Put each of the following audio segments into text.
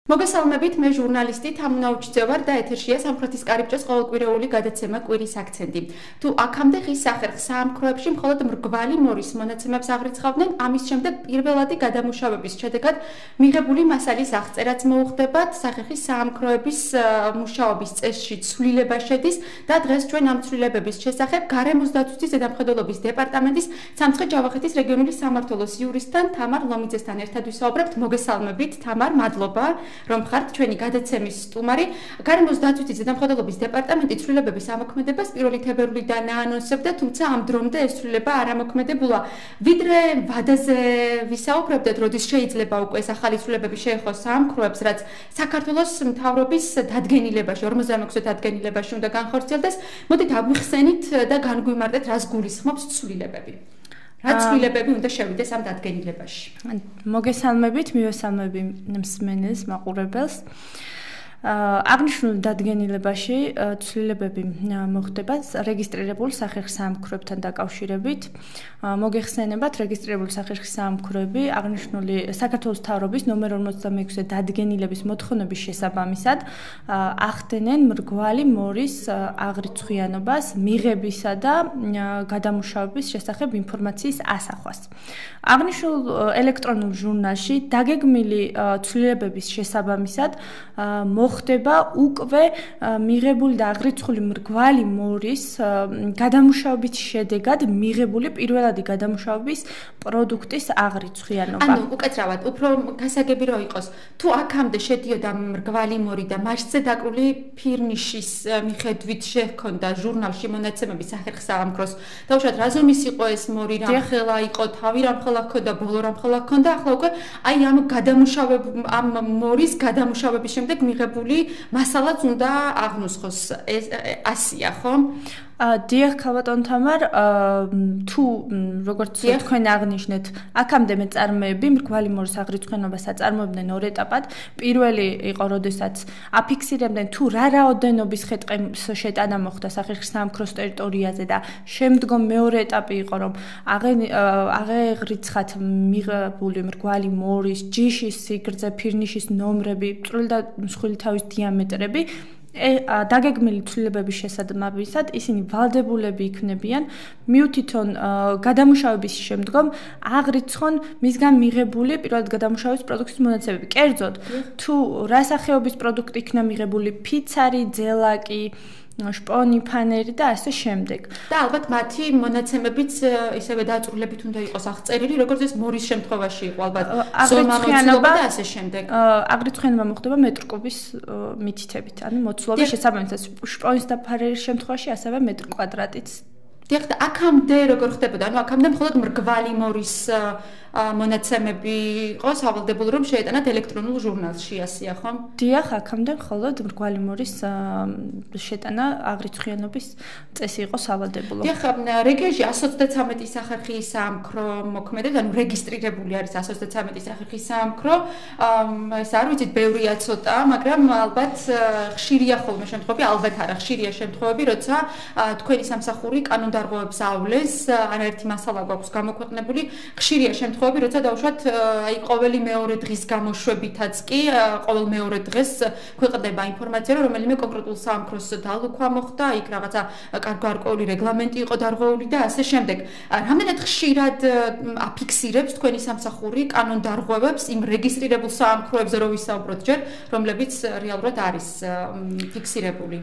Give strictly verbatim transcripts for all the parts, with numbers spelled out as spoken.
მოგესალმებით, მე ჟურნალისტი თამუნაუჩიძე ვარ და ეთერშია სამხრეთის კარიბჭეს ყოველკვირეული გადაცემა კვირის აქცენტი. თუ აქამდე ხის სახერხ საამქროებში მხოლოდ მრგვალი მორის მონაცემებს აღრიცხავდნენ, ამის შემდეგ პირველადი გადამუშავების შედეგად მიღებული მასალის აღწერაც მოუხდებათ, სახერხის საამქროების მუშაობის წესში ცვლილება შედის და დღეს ჩვენ ამ ცვლილებების შესახებ გარემოს დაცვის ზედამხედველობის დეპარტამენტის სამცხე-ჯავახეთის რეგიონული სამმართველოს იურისტთან თამარ ლომიძესთან ერთად ვისაუბრებთ. მოგესალმებით, თამარ, მადლობა. რომ ხართ ჩვენი გადაცემის სტუმარი. გარემოს დაცვის ზედამხედველობის დეპარტამენტი ცვლილებების ამოქმედებას პირველი თებერვლიდან აანონსებდა, თუმცა ამ დრომდე ეს ცვლილება არ ამოქმედებულა. ვიდრე ვადაზე ვისაუბრებდეთ, როდის შეიძლება უკვე ეს ახალი ცვლილებები შეეხოს საამქროებს, რაც საქართველოს მთავრობის დადგენილებაში, ორმოცდამექვსე დადგენილებაში უნდა განხორციელდეს. მოდით აგვიხსენით და განგვიმარტეთ, რას გულისხმობს ცვლილებები. რა ცვლილებები უნდა შევიდეს ამ დადგენილებაში? მოგესალმებით, მივესალმები მსმენელს, მაყურებელს. აღნიშნულ დადგენილებაში ცვლილებები მოხდება რეგისტრირებულ სახერხ საამქროებთან დაკავშირებით. მოგეხსენებათ, რეგისტრირებული სახერხ საამქროები აღნიშნული საქართველოს მთავრობის ნომერ ორმოცდამექვსე დადგენილების მოთხოვნების შესაბამისად ახდენენ მრგვალი მორის აღრიცხვიანობას მიღებისა და გადამუშავების შესახებ ინფორმაციის ასახვას. აღნიშნულ ელექტრონულ ჟურნალში დაგეგმილი ცვლილებების შესაბამისად მოხდება უკვე მიღებული და აღრიცხული მრგვალი მორის გადამუშავების შედეგად მიღებული პირველადი გადამუშავების პროდუქტის აღრიცხვიანობა. ანუ უკეთრავად, უფრო გასაგები რო იყოს, თუ აქამდე შედიოდა მრგვალი მორი და მასზე დაკრული ფირნიშის მიხედვით შეჰქონდა ჟურნალში მონაცემები სახერხ საამქროს, დაუშვათ რა ზომის იყო ეს მორი, რამხელა იყო, თავი რამხელა ჰქონდა, ბოლო რამხელა ჰქონდა, ახლა უკვე აი ამ გადამუშავებ ამ მორის გადამუშავების შემდეგ მიღებული მასალაც უნდა აღნუსხოს. ეს ასია, ხო? დიახ, ქალბატონ თამარ, თუ როგორც თქვენ აღნიშნეთ, აქამდე მეწარმეები მრგვალი მორის აღრიცხვიანობას აწარმოებდნენ ორ ეტაპად. პირველი იყო, როდესაც აფიქსირებდნენ თუ რა რაოდენობის ხე-ტყის შეტანა მოხდა სახერხ საამქროს ტერიტორიაზე და შემდგომ მეორე ეტაპი იყო, რომ აღერიცხათ მიღებული მრგვალი მორის ჯიშის სიგრძე, ფირნიშის ნომრები, წვრილი და მსხვილი თავის დიამეტრები. დაგეგმილი ცვლილებების შესაბამისად ისინი ვალდებულები იქნებიან მიუთითონ გადამუშავების შემდგომ აღრიცხონ მისგან მიღებული პირველად გადამუშავების პროდუქტის მონაცემები. კერძოდ, თუ რა სახეობის პროდუქტი იქნა მიღებული, ფიცარი, ძელაკი, შპონი, ფანერი და ასე შემდეგ. და ალბათ მათი მონაცემებიც ისევე დაწვრილებით უნდა იყოს აღწერილი, როგორც ეს მორის შემთხვევაში იყო ალბათ აღრიცხვიანობა და ასე შემდეგ. აღრიცხვიანობა მოხდება მეტრკუბის მითითებით, ანუ მოცულობის შესაბამისად. შპონის და ფანერის შემთხვევაში ასევე მეტრ კვადრატიც. დიახ, და აქამდე როგორ ხდებოდა? ანუ აქამდე მხოლოდ მრგვალი მორის მონაცემები იყო სავალდებულო, რომ შეეტანათ ელექტრონულ ჟურნალში, ასია, ხო? დიახ, აქამდე მხოლოდ მრგვალი მორის შეტანა აღრიცხვიანობის წესი იყო სავალდებულო. დიახ, რეგიონში ას ოცდათვრამეტი სახერხის საამქრო მოქმედებს, ანუ რეგისტრირებული არის ას ოცდათვრამეტი სახერხის საამქრო. ეს არ ვიცით, ბევრია ცოტა, მაგრამ ალბათ ხშირია ხოლმე შემთხვევები, ალბათ არა, ხშირია შემთხვევები, როცა თქვენი სამსახური კანონდარღვევებს ავლეს, არაერთი მასალა გვაქვს გამოქვეყნებული, ხშირია შემთხვევები, როცა დავუშვათ აი ყოველი მეორე დღის გამოშვებითაც კი ყოველ მეორე დღეს ქვეყნდება ინფორმაცია, რომ რომელიმე კონკრეტულ საამქროს დალუქვა მოხდა, იქ რაღაცა გარკვეული რეგლამენტი იყო დარღვეული და ასე შემდეგ. რამდენად ხშირად აფიქსირებს თქვენი სამსახური კანონდარღვევებს იმ რეგისტრირებულ საამქროებზე, რო ვისაუბროთ ჯერ, რომლებიც რეალურად არის ფიქსირებული?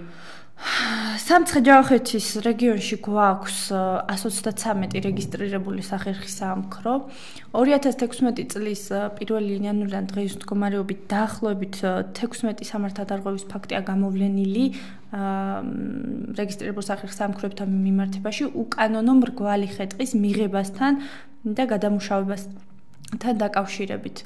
სამცხე-ჯავახეთის რეგიონში გვაქვს ას ოცდათვრამეტი რეგისტრირებული სახერხის საამქრო. ორი ათას თექვსმეტი წლის პირველი იანვრიდან დღეის მდგომარეობით დაახლოებით თექვსმეტი სამართალდარღვევის ფაქტია გამოვლენილი რეგისტრირებულ სახერხ საამქროებთან მიმართებაში უკანონო მრგვალი ხე-ტყის მიღებასთან და გადამუშავებასთან დაკავშირებით.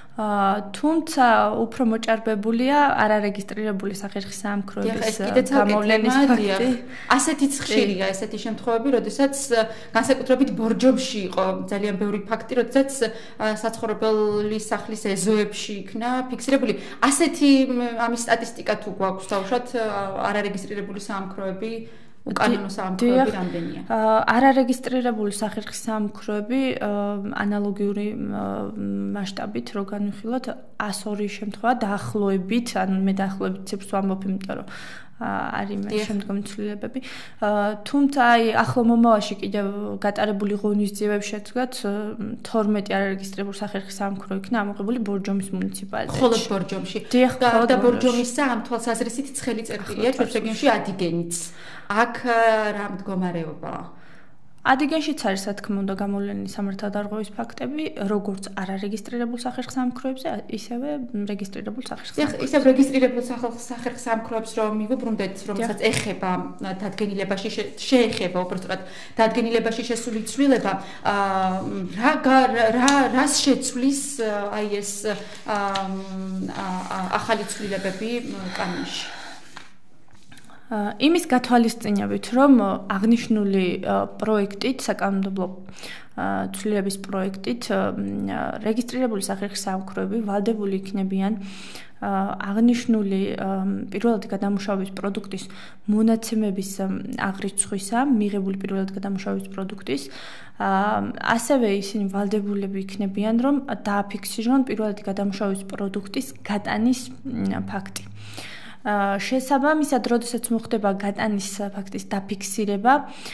თუმცა უფრო მოჭარბებულია არარეგისტრირებული სახერხის საამქროების გამოვლენის ფაქტი. ასეთიც ხშირია ესეთი შემთხვევები, როდესაც განსაკუთრებით ბორჯომში იყო ძალიან ბევრი ფაქტი, როდესაც საცხოვრებელი სახლის ეზოებში იქნა ფიქსირებული. ასეთი ამის სტატისტიკა თუ გვაქვს, დავუშვათ არარეგისტრირებული საამქროები უკანონო საამქროები რამდენია? არარეგისტრირებული სახერხის საამქროები ანალოგიური მასშტაბით რო განვიხილოთ ას ორი შემთხვევა დაახლოებით, ანუ მე დაახლოებით ციფრს ვამბობ, იმიტომ რომ არის მე შემდგომი ცვლილებები. თუმცა აი ახლო მომავალში კიდევ გატარებული ღონისძიებების შედეგად თორმეტი არარეგისტრირებული სახერხის საამქრო იქნა ამოღებული ბორჯომის მუნიციპალიტეტში. მხოლოდ ბორჯომში. და ბორჯომისა ამ თვალსაზრისით ცხელი წერტილია ჩვენს რეგიონში ადიგენიც. აქ რა მდგომარეობაა? ადიგენშიც არის რა თქმა უნდა გამოვლენილი სამართალდარღვევის ფაქტები, როგორც არარეგისტრირებულ სახერხის საამქროებზე, ისევე რეგისტრირებულ სახერხის საამქროებზე. ისევ რეგისტრირებულ სახერხის საამქროებს რომ მივუბრუნდეთ, რომელსაც ეხება დადგენილებაში შეეხება უბრალოდ დადგენილებაში შესული ცვლილება, რა რა რას შეცვლის აი ეს ახალი ცვლილებები კანონში? იმის გათვალისწინებით, რომ აღნიშნული პროექტით, საკანონმდებლო ცვლილების პროექტით რეგისტრირებული სახერხის საამქროები ვალდებული იქნებიან აღნიშნული პირველადი გადამუშავების პროდუქტის მონაცემების აღრიცხვისა, მიღებული პირველადი გადამუშავების პროდუქტის, ასევე ისინი ვალდებულები იქნებიან, რომ დააფიქსირონ პირველადი გადამუშავების პროდუქტის გატანის ფაქტი. შესაბამისად, როდესაც მოხდება გატანის ფაქტის დაფიქსირება,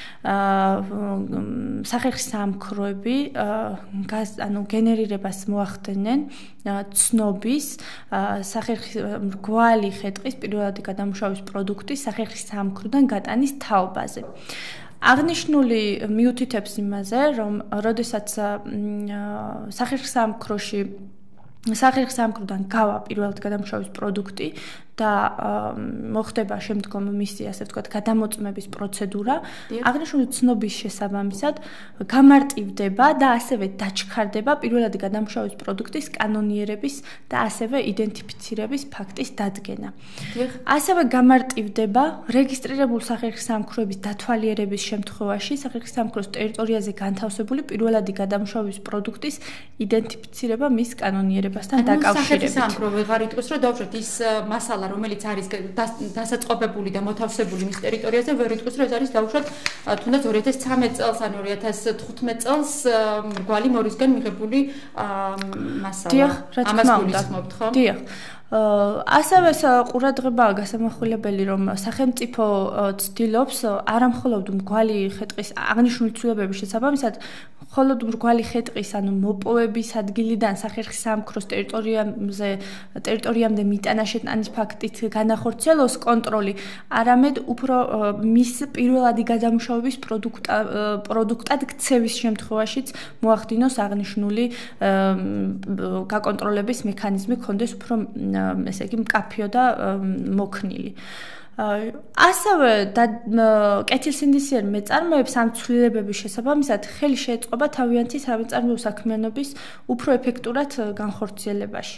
სახერხის საამქროები ანუ გენერირებას მოახდენენ ცნობის სახერხის მრგვალი ხეტყის პირველადი გადამუშავების პროდუქტის სახერხის საამქროდან გატანის თაობაზე. აღნიშნული მიუთითებს იმაზე, რომ როდესაც სახერხის საამქროში სახერხის საამქროდან გავა პირველად გადამუშავების პროდუქტი და მოხდება შემდგომ მისი, ასე ვთქვათ, გადამოწმების პროცედურა, აღნიშნული ცნობის შესაბამისად გამარტივდება და ასევე დაჩქარდება პირველადი გადამუშავების პროდუქტის კანონიერების და ასევე იდენტიფიცირების ფაქტის დადგენა. ასევე გამარტივდება რეგისტრირებულ სახერხის საამქროების დათვალიერების შემთხვევაში სახერხის საამქროს ტერიტორიაზე განთავსებული პირველადი გადამუშავების პროდუქტის იდენტიფიცირება მის კანონიერებასთან დაკავშირებით. სახერხის საამქრო ვეღარ იტყვის, რომ დავუშვათ ის მასალა რომელიც არის დასაწყობებული და მოთავსებული მის ტერიტორიაზე, ვერ იტყვის, რომ ეს არის დავუშვათ თუნდაც ორი ათას ცხრამეტ წელს ან ორი ათას თხუთმეტ წელს მრგვალი მორისგან მიღებული მასალა. ამას გულისხმობთ, ხო? დიახ. ასევე ყურადღებაა გასამახვილებელი, რომ სახელმწიფო ცდილობს არამხოლოდ მრგვალი ხეტყის აღნიშნული ცვლილებების შესაბამისად, მხოლოდ მრგვალი ხეტყის, ანუ მოპოვების ადგილიდან სახერხის საამქროს ტერიტორიაზე ტერიტორიამდე მიტანა შეტანის ფაქტით განახორციელოს კონტროლი, არამედ უფრო მის პირველადი გადამუშავების პროდუქტა პროდუქტად ქცევის შემთხვევაშიც მოახდინოს აღნიშნული გაკონტროლების მექანიზმი ქონდეს უფრო ესე იგი მკაფიო და მოქნილი. ასევე კეთილსინდისიერ მეწარმეებს ამ ცვლილებების შესაბამისად ხელი შეეწყობა თავიანთი სამეწარმეო საქმიანობის უფრო ეფექტურად განხორციელებაში.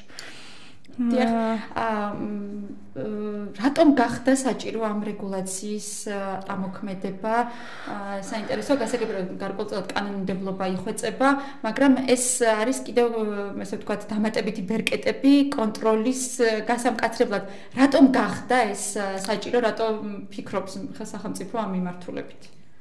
რატომ გახდა საჭირო ამ რეგულაციის ამოქმედება? საინტერესოა, გასაგებია, გარკვეულწილად კანონმდებლობა იხვეწება, მაგრამ ეს არის კიდევ, ასე ვთქვათ, დამატებითი ბერკეტები კონტროლის გასამკაცრებლად. რატომ გახდა ეს საჭირო, რატომ ფიქრობს სახელმწიფო ამ მიმართულებით?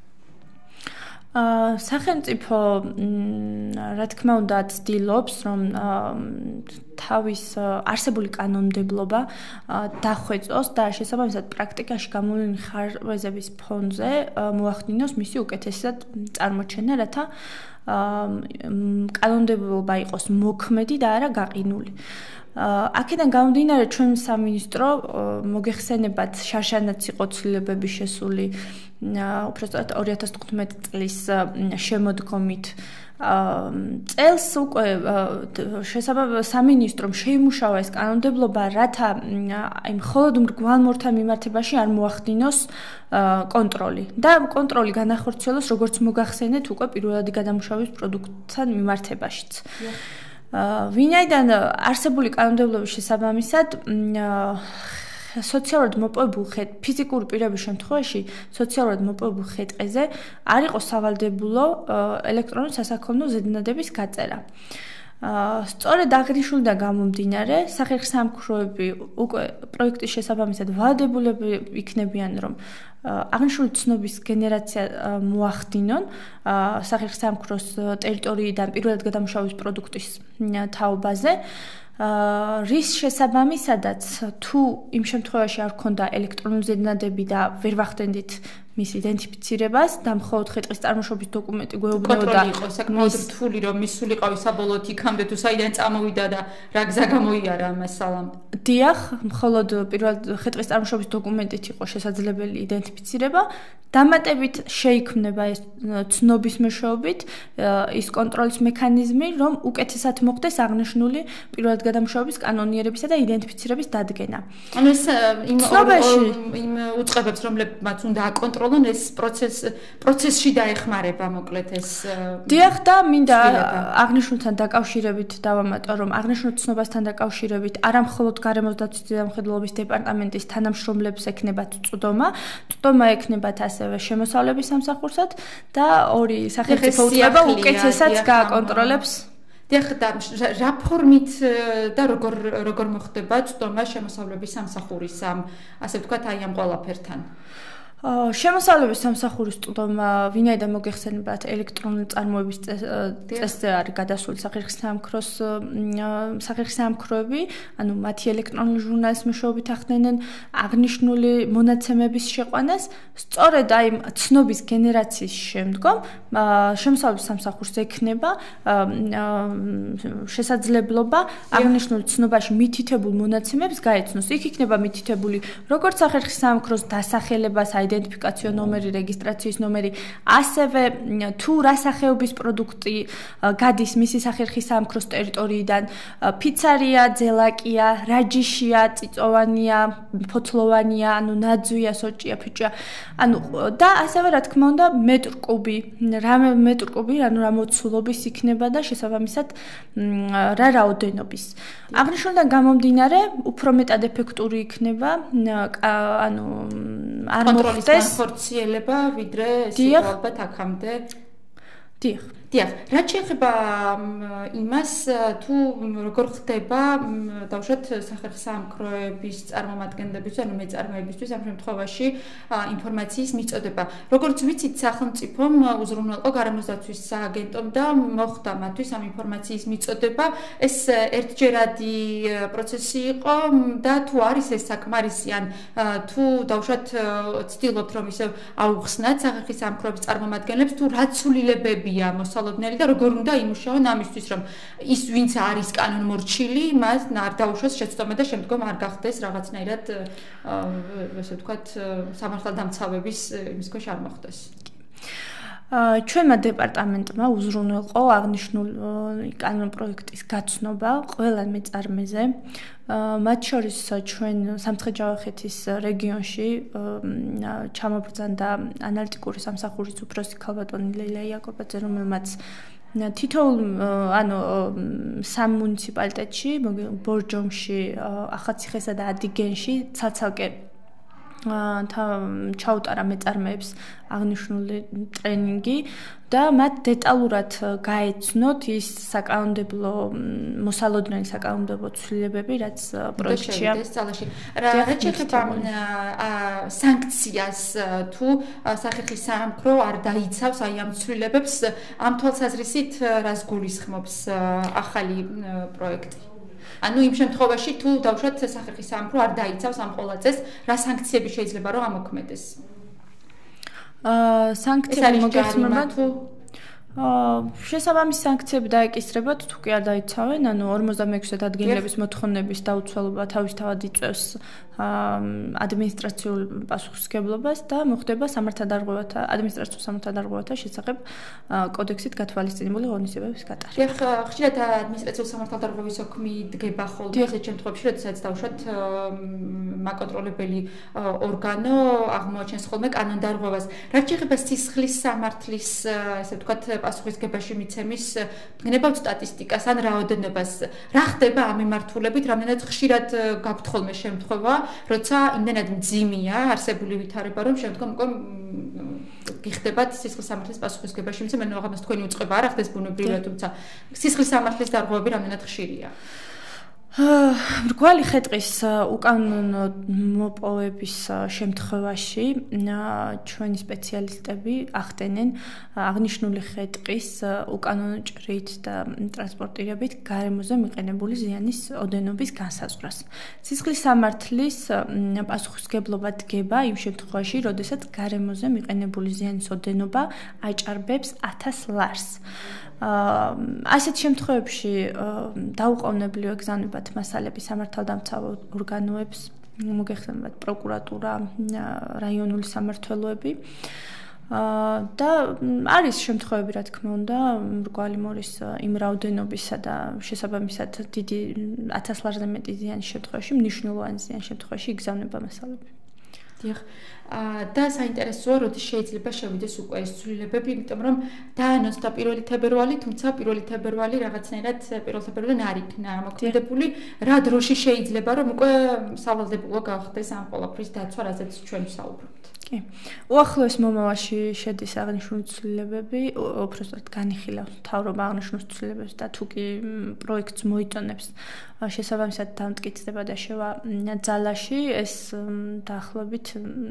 სახელმწიფო რა თქმა უნდა ცდილობს, რომ თავის არსებული კანონმდებლობა დახვეწოს და შესაბამისად პრაქტიკაში გამოვლენილი ხარვეზების ფონზე მოახდინოს მისი უკეთესად წარმოჩენა, რათა კანონმდებლობა იყოს მოქმედი და არა გაყინული. აქედან გამომდინარე, ჩვენ სამინისტრო მოგეხსენებათ, შარშანაც იყო ცვლილებები შესული უბრალოდ ორი ათას თხუთმეტ წლის შემოდგომით წელს უკვე შესაბამისად სამინისტრომ შეიმუშავა ეს კანონმდებლობა, რათა აი მხოლოდ მრგვალ-მორთა მიმართებაში არ მოახდინოს კონტროლი და კონტროლი განახორციელოს როგორც მოგახსენეთ უკვე პირველადი გადამუშავების პროდუქტთან მიმართებაშიც. ვინაიდან არსებული კანონმდებლობის შესაბამისად სოციალურად მოპოვებულ ხეთ ფიზიკური პირების შემთხვევაში სოციალურად მოპოვებულ ხეტყეზე არ იყო სავალდებულო ელექტრონული სასაქონლო ზედნადების გაწერა. სწორედ აღნიშნულიდან გამომდინარე, სახერხსამქროები უკვე პროექტის შესაბამისად ვალდებულები იქნებიან, რომ აღნიშნული ცნობის გენერაცია მოახდინონ სახერხსამქროს ტერიტორიიდან პირველად გადამუშავების პროდუქტის თაობაზე, რის შესაბამისადაც თუ იმ შემთხვევაში არ ქონდა ელექტრონული ზედნადები და ვერ ვახდენდით მის იდენტიფიცირებას და მხოლოდ ხე-ტყის წარმოშობის დოკუმენტი გვეუბნებოდა კონტროლი იყო საკმაოდ რთული რომ მისულიყავი საბოლოოდ იქამდე თუ საიდან წამოვიდა და რა გზა გამოიარა ამ მასალამ. დიახ, მხოლოდ პირველ ხე-ტყის წარმოშობის დოკუმენტით იყო შესაძლებელი იდენტიფიცირება. დამატებით შეიქმნება ეს ცნობის მეშვეობით ის კონტროლის მექანიზმი, რომ უკეთესად მოხდეს აღნიშნული პირველად გადამუშავების კანონიერებისა და იდენტიფიცირების დადგენა. ანუ ეს იმ იმ უწყებებს, რომლებმაც უნდა აკონტროლონ ეს პროცეს პროცესში დაეხმარება მოკლედ ეს დიახ და მინდა აღნიშნულთან დაკავშირებით დავამატო, რომ აღნიშნულ ცნობასთან დაკავშირებით არა მხოლოდ გარემოს დაცვის ზედამხედველობის დეპარტამენტის თანამშრომლებს ექნებათ წვდომა, წვდომა ექნებათ ასევე შემოსავლების სამსახურსად და ორი სახელმწიფო უწყება უკეთესად გააკონტროლებს. დიახ, და რა ფორმით და როგორ როგორ მოხდება წვდომა შემოსავლების სამსახურის ამ ასე ვთქვათ აი ამ ყველაფერთან? შემოსავლების სამსახურის წვდომა ვინაიდან მოგეხსენებათ ელექტრონული წარმოების წესზე არის გადასული სახერხსამქროს სახერხსამქროები, ანუ მათი ელექტრონული ჟურნალის მეშვეობით ახდენენ აღნიშნული მონაცემების შეყვანას, სწორედ აი ცნობის გენერაციის შემდგომ შემოსავლების სამსახურს ექნება შესაძლებლობა აღნიშნული ცნობაში მითითებულ მონაცემებს გაეცნოს. იქ იქნება მითითებული როგორც სახერხსამქროს დასახელებას იდენტიფიკაციო ნომერი, რეგისტრაციის ნომერი, ასევე თუ რა სახეობის პროდუქტი გადის მისი სახერხისამქროს ტერიტორიიდან, ფიცარია, ძელაკია, რაჯიშია, წიწოვანია, ფოთლოვანია, ანუ ნაძვია, სოჭია, ფიჭია, ანუ და ასევე რა თქმა უნდა მეტრკუბი, რა მეტრკუბი, ანუ რა მოცულობის იქნება და შესაბამისად რა რაოდენობის. აღნიშნულიდან გამომდინარე, უფრო მეტად ეფექტური იქნება, ანუ არ კონტროლის განხორციელება, ვიდრე ეს იყო ალბათ აქამდე. დიახ. დიახ, რაც შეეხება იმას, თუ როგორ ხდება დავუშვათ სახერხსამქროების წარმომადგენლებისთვის, ანუ მეწარმეებისთვის ამ შემთხვევაში ინფორმაციის მიწოდება. როგორც ვიცით, სახელმწიფომ უზრუნველყო გარემოს დაცვის სააგენტომ და მოხდა მათთვის ამ ინფორმაციის მიწოდება. ეს ერთჯერადი პროცესი იყო და თუ არის ეს საკმარისი, ან თუ დავუშვათ ცდილობთ რომ ისევ აუხსნათ სახერხსამქროების წარმომადგენლებს, თუ რა ცვლილებებია მოსალოდნელი და როგორ უნდა იმუშაონ ამისთვის, რომ ის ვინც არის კანონმორჩილი, მას არ დაუშვეს შეცდომა და შემდგომ არ გახდეს რაღაცნაირად ესე ვთქვათ სამართალდამცავების იმის ქვეშ არ მოხდეს. ჩვენმა დეპარტამენტმა უზრუნველყო აღნიშნული კანონპროექტის გაცნობა ყველა მეწარმეზე, მათ შორის ჩვენ სამცხე-ჯავახეთის რეგიონში ჩამობრძანდა ანალიტიკური სამსახურის უფროსი ქალბატონი ლეილა იაკობაძე, რომელმაც თითოეულ ანუ სამ მუნიციპალიტეტში, ბორჯომში, ახალციხესა და ადიგენში ცალ-ცალკე ჩაუტარა მეწარმეებს აღნიშნული ტრენინგი და მათ დეტალურად გაეცნოთ ის საკანონმდებლო მოსალოდნელი საკანონმდებლო ცვლილებები, რაც პროექტშია. რაც შეეხება სანქციას, თუ სახერხისამქრო არ დაიცავს აი ამ ცვლილებებს, ამ თვალსაზრისით რას გულისხმობს ახალი პროექტი? ანუ იმ შემთხვევაში თუ დავუშვათ სახერხისამქრო არ დაიცავს ამ ყოლაწეს, რა სანქციები შეიძლება რომ ამოქმედეს? აა სანქციები მოგეხსნებათ თუ შესაბამის სანქციები დაეკისრებათ თუ კი არ დაიცავენ, ანუ ორმოცდამექვსე დადგენილების მოთხოვნების დაუცველობა თავისთავად იწვევს ადმინისტრაციულ პასუხისმგებლობას და მოხდება სამართალდარღვევათა ადმინისტრაციულ სამართალდარღვევათა შესახებ კოდექსით გათვალისწინებული ღონისძიებების გატარება. დიახ, ხშირად ადმინისტრაციულ სამართალდარღვევის ოქმი დგება ხოლმე ესეთ შემთხვევებში, როდესაც დავუშვათ მაკონტროლებელი ორგანო აღმოაჩენს ხოლმე კანონდარღვევას. რაც შეეხება სისხლის სამართლის, ესე ვთქვათ, პასუხისმგებაში მიცემის გნებავთ სტატისტიკას ან რაოდენობას. რა ხდება ამ მიმართულებით, რამდენად ხშირად გაქვთ ხოლმე შემთხვევა, როცა იმდენად მძიმეა არსებული ვითარება, რომ შემდგომ უკვე გიხდებათ სისხლის სამართლის პასუხისგებაში, იმიტომ რომ რაღაცა თქვენი უწყება არ ახდეს ბუნებრივად, თუმცა სისხლის სამართლის დარღვევები რამდენად ხშირია. მრგვალი ხეტყის უკანონო მოპოვების შემთხვევაში ჩვენი სპეციალისტები ახდენენ აღნიშნული ხეტყის უკანონო ჭრით და ტრანსპორტირებით გარემოზე მიყენებული ზიანის ოდენობის განსაზღვრას. სისხლის სამართლის პასუხისმგებლობა დგება იმ შემთხვევაში, როდესაც გარემოზე მიყენებული ზიანის ოდენობა აჭარბებს ათას ლარს. ასეთ შემთხვევებში დაუყოვნებლივ ეგზავნებათ მასალები სამართალდამცავ ორგანოებს, მოგეხსენებათ პროკურატურა, რაიონული სამმართველოები და არის შემთხვევები, რა თქმა უნდა, მრგვალი მორის იმ რაოდენობისა და შესაბამისად დიდი ათას ლარზე მეტი ზიანის შემთხვევაში, მნიშვნელოვანი ზიანის შემთხვევაში იგზავნება მასალები. დიახ. და საინტერესოა, როდის შეიძლება შევიდეს უკვე ეს ცვლილებები, იმიტომ რომ დაანონსდა პირველი თებერვალი, თუმცა პირველი თებერვალი რაღაცნაირად პირველი თებერვალიდან არ იქნა მოქმედებული. რა დროში შეიძლება რომ უკვე სავალდებულო გახდეს ამ ყველაფრის დაცვა, რაზეც ჩვენ ვსაუბრობთ. კი. უახლოეს მომავალში შედის აღნიშნული ცვლილებები, უпростоრად განიხილავს მთავრობა აღნიშნულ ცვლილებებს და თუ კი პროექტს მოიწონებს, შესაბამისად დამტკიცდება და შევა ძალაში, ეს დაახლოებით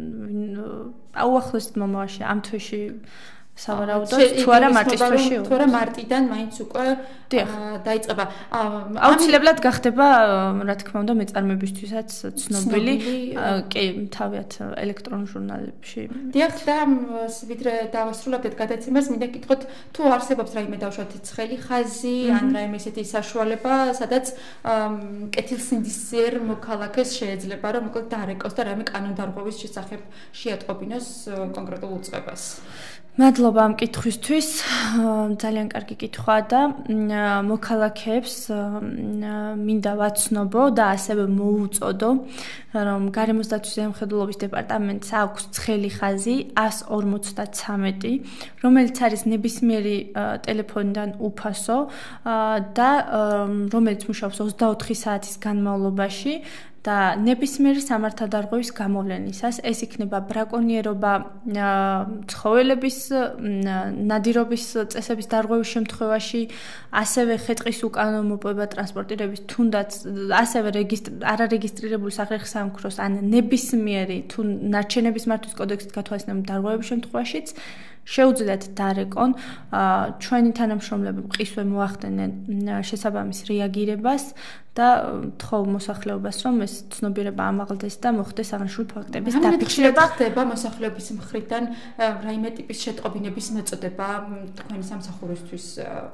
უახლოეს მომავალში ამ თვეში სავარაუდოდ თუ არა მარტის თვეში თუ არა მარტიდან მაინც უკვე დაიწყება. აუცილებლად გახდება, რა თქმა უნდა, მეწარმეებისთვისაც ცნობილი, კი, თავიათ ელექტრონულ ჟურნალებში. დიახ, და ვიდრე დავასრულებდეთ გადაცემას, მინდა გითხოთ, თუ არსებობს რაიმე დავუშვათ ცხელი ხაზი, ან რაიმე ისეთი საშუალება, სადაც კეთილსინდისიერ მოქალაქეს შეიძლება, რომ მოკლედ დაარეკოს და რაიმე კანონდარღვევის შესახებ შეატყობინოს კონკრეტულ უწყებას. მადლობა ამ კითხვისთვის. ძალიან კარგი კითხვაა და მოქალაქეებს მინდა ვაცნობო და ასევე მოუწოდო, რომ გარემოს დაცვის ზემოხედულობის დეპარტამენტს აქვს ცხელი ხაზი εκατს ორმოცდათრამეტი, რომელიც არის ნებისმიერი ტელეფონიდან უფასო და რომელიც მუშაობს ოცდაოთხი საათის განმავლობაში. და ნებისმიერი სამართალდარღვევის გამოვლენისას ეს იქნება ბრაკონიერობა, ცხოველების ნადირობის წესების დარღვევის შემთხვევაში, ასევე ხეტყის უკანონო მოპოვება ტრანსპორტირების, თუნდაც ასევე არარეგისტრირებული სახერხი სამქმროს ან ნებისმიერი თუ ნარჩენების მართვის კოდექსით გათვალისწინებული დარღვევების შემთხვევაშიც შეუძლიათ დარეკონ. ჩვენი თანამშრომლები მყისვე მოახდენენ შესაბამის რეაგირებას და თხოვ მოსახლეობას, რომ ეს ცნობიერება ამაღლდეს და მოხდეს აღნიშნული ფაქტების დაფიქსირება. ხდება მოსახლეობის მხრიდან რაიმე ტიპის შეტყობინების მოწოდება თქვენი სამსახურისთვის?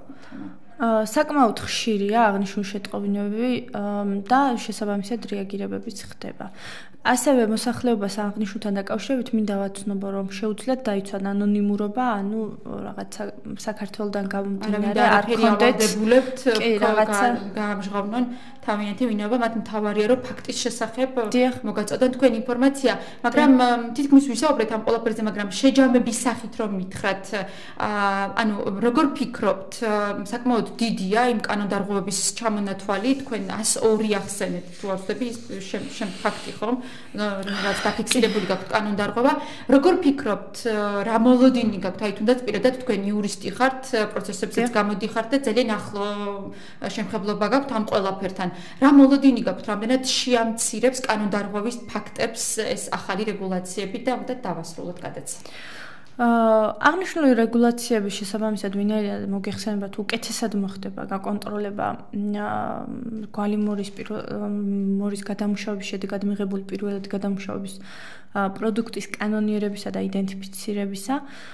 საკმაოდ ხშირია აღნიშნული შეტყობინებები და შესაბამისად რეაგირებებიც ხდება. ასევე მოსახლეობას აღნიშნულთან დაკავშირებით მინდა ვაცნობო, რომ შეუძლიათ დაიცვან ანონიმურობა, ანუ რაღაცა საქართველოდან გამომდინარე არ ხონდეთ რაღაცა გაამჟღავნონ თავიანთი ვინაობა, მათ მთავარია რომ ფაქტის შესახებ მოგაწოდონ თქვენ ინფორმაცია, მაგრამ თითქმის ვისაუბრეთ ამ ყველაფერზე, მაგრამ შეჯამების სახით რომ მითხრათ, ანუ როგორ ფიქრობთ, საკმაოდ დიდია იმ კანონდარღვევების ჩამონათვალი, თქვენ ას ორი ახსენეთ, თუ არ ვცდები, შენ ფაქტი ხომ? რაც დაფიქსირებული გაქვთ კანონდარღვევა, როგორ ფიქრობთ, რა მოლოდინი გაქვთ, აი თუნდაც პირადად თქვენ იურისტი ხართ, პროცესებზეც გამოდიხართ და ძალიან ახლო შემხებლობა გაქვთ ამ ყველაფერთან. რა მოლოდინი გაქვთ, რამდენად შეამცირებს კანონდარღვევის ფაქტებს ეს ახალი რეგულაციები და უნდა დავასრულოთ გადაცემა. აღნიშნული რეგულაციების შესაბამისად ვინაიდან მოგეხსენებათ უკეთესად მოხდება გაკონტროლება მრგვალი მორის მორის გადამუშავების შედეგად მიღებული პირველად გადამუშავების პროდუქტის კანონიერებისა და იდენტიფიცირებისა,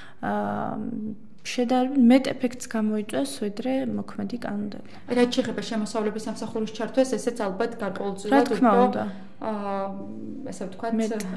შედარებით მეტ ეფექტს გამოიწვევს ვიდრე მოქმედი კანონები. რაც შეეხება შემოსავლების სამსახურის ჩართვას, ესეც ალბათ გარკვეულწილად რა თქმა უნდა ესე ვთქვათ,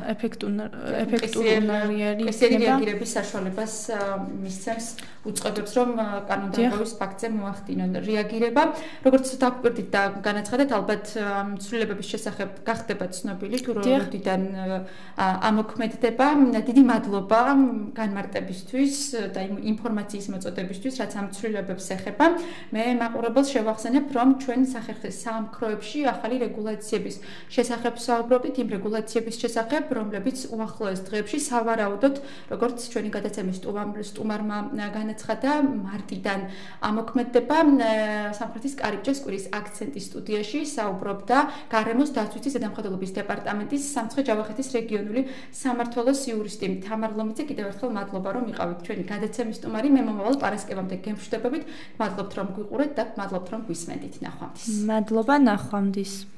ეფექტურნარიერი რეაგირების საშუალებას მისცემს, უწყობებს, რომ კანონდარღვევის ფაქტზე მოახდინონ რეაგირება. როგორც დაგვიკვირდით და განაცხადეთ, ალბათ ცვლილებების შესახებ გახდება ცნობილი, თუ როდიდან ამოქმედდება. დიდი მადლობა განმარტებისთვის და იმ ინფორმაციის მოწოდებისთვის, რაც ამ ცვლილებებს ეხება. მე მაყურებელს შევახსენებ, რომ ჩვენ სახერხის საამქროებში ახალი რეგულაციების შესახებ საუბრობთ, იმ რეგულაციების შესახებ, რომლებიც უახლოეს დღეებში სავარაუდოდ, როგორც ჩვენი გადაცემის სტუმარმა განაცხადა, მარტიდან ამოქმედდება. სამხრეთის კარიბჭეს კვირის აქცენტის სტუდიაში საუბრობდა გარემოს დაცვითი ზედამხედველობის დეპარტამენტის სამცხე-ჯავახეთის რეგიონული სამმართველოს იურისტი თამარ ლომიძე. კიდევ ერთხელ მადლობა, რომ იყავით ჩვენი გადაცემის სტუმარი. მე მომავალ პარასკევამდე გემშვიდობებით. მადლობთ, რომ გვიყურეთ და მადლობთ, რომ გვისმენთ. ნახვამდის. მადლობა, ნახვამდის.